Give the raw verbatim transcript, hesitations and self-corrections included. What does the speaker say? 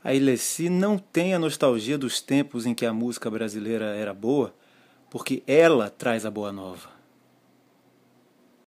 A Ilessi não tem a nostalgia dos tempos em que a música brasileira era boa, porque ela traz a boa nova.